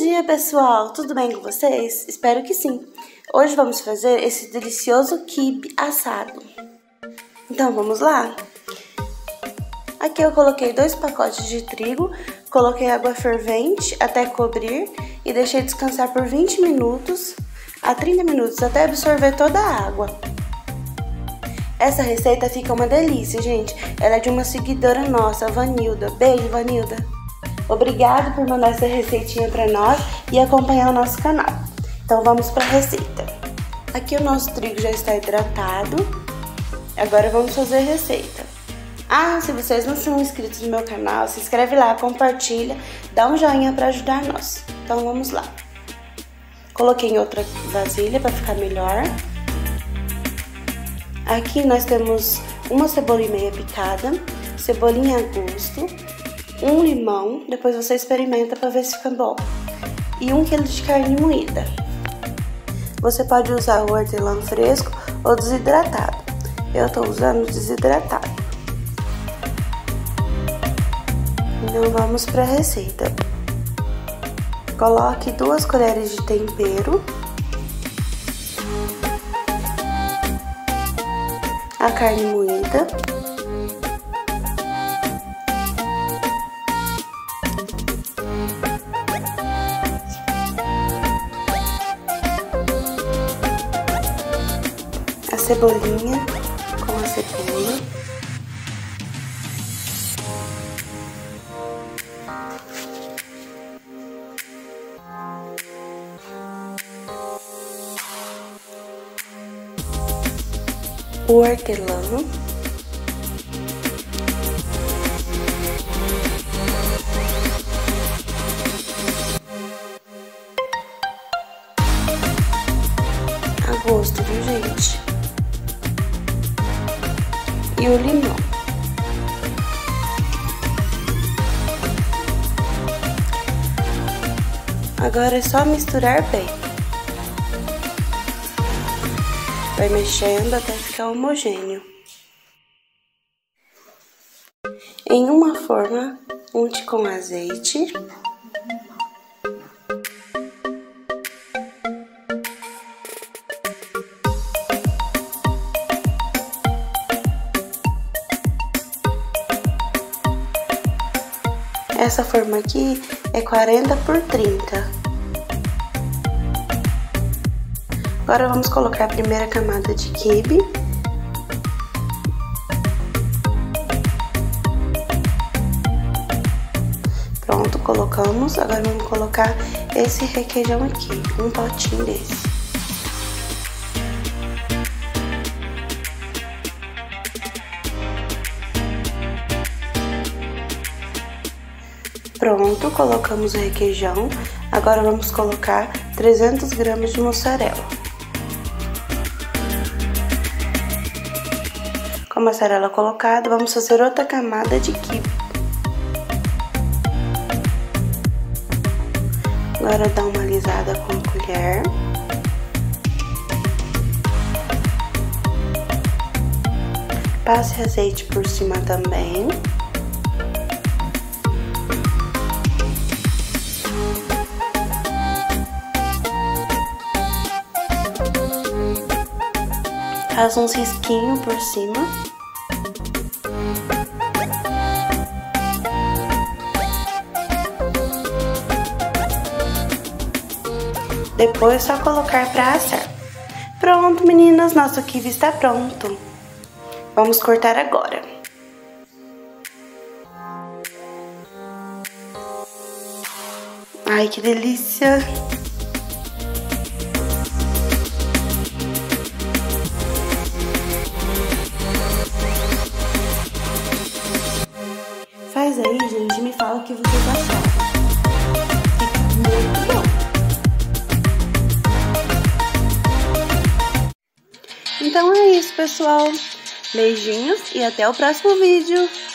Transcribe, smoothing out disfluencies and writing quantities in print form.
dia, pessoal! Tudo bem com vocês? Espero que sim! Hoje vamos fazer esse delicioso quibe assado. Então, vamos lá? Aqui eu coloquei 2 pacotes de trigo, coloquei água fervente até cobrir e deixei descansar por 20 minutos a 30 minutos até absorver toda a água. Essa receita fica uma delícia, gente. Ela é de uma seguidora nossa, a Vanilda. Beijo, Vanilda! Obrigado por mandar essa receitinha para nós e acompanhar o nosso canal. Então vamos para a receita. Aqui o nosso trigo já está hidratado. Agora vamos fazer a receita. Se vocês não são inscritos no meu canal, se inscreve lá, compartilha, dá um joinha para ajudar nós. Então vamos lá. Coloquei em outra vasilha para ficar melhor. Aqui nós temos uma cebola e meia picada, cebolinha a gosto, um limão, depois você experimenta para ver se fica bom, e 1 quilo de carne moída. Você pode usar o hortelã fresco ou desidratado. Eu estou usando desidratado. Então vamos para a receita. Coloque 2 colheres de tempero, a carne moída, a cebolinha com a cebola, o hortelã, a gosto, viu, gente? E o limão. Agora é só misturar bem. Vai mexendo até ficar homogêneo. Em uma forma, unte com azeite. Essa forma aqui é 40 por 30. Agora vamos colocar a primeira camada de quibe. Pronto, colocamos. Agora vamos colocar esse requeijão aqui, um potinho desse. Pronto, colocamos o requeijão. Agora vamos colocar 300 gramas de mussarela. Com a mussarela colocada, vamos fazer outra camada de quibe. Agora dá uma alisada com a colher. Passe azeite por cima também. Faz uns risquinhos por cima. Depois é só colocar para assar. Pronto, meninas, nosso quibe está pronto. Vamos cortar agora. Ai, que delícia! Faz aí, gente, me fala o que vocês acharam. Fica muito bom. Então é isso, pessoal. Beijinhos e até o próximo vídeo.